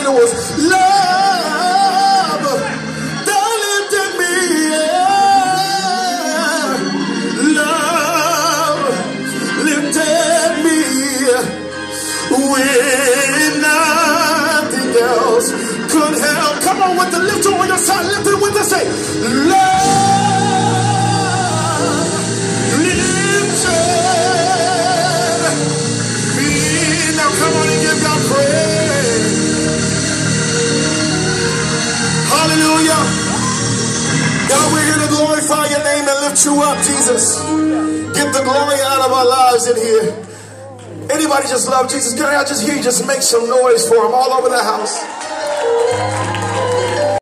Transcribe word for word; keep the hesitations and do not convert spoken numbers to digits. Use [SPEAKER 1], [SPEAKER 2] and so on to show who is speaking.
[SPEAKER 1] it was love that lifted me. Yeah. Love lifted me when nothing else could help. Come on with the lift on your side. Lift it with the say, love lifted me. Now come on and give God praise. Hallelujah. God, we're here to glorify your name and lift you up, Jesus. Get the glory out of our lives in here. Anybody just love Jesus? Can I just hear you just make some noise for him all over the house?